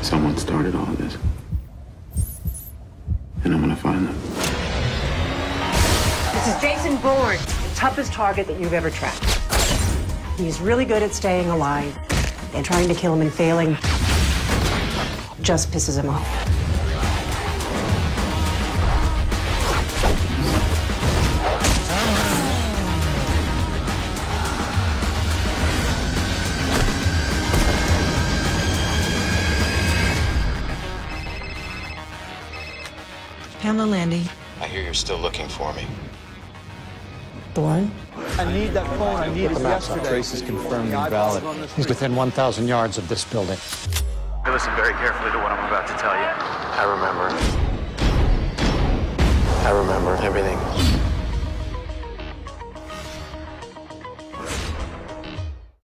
Someone started all of this. And I'm gonna find them. This is Jason Bourne, the toughest target that you've ever tracked. He's really good at staying alive, and trying to kill him and failing just pisses him off. Pamela Landy. I hear you're still looking for me. Bourne? I need that phone. I need it yesterday. Trace is confirmed invalid. He's within 1,000 yards of this building. Listen very carefully to what I'm about to tell you. I remember everything.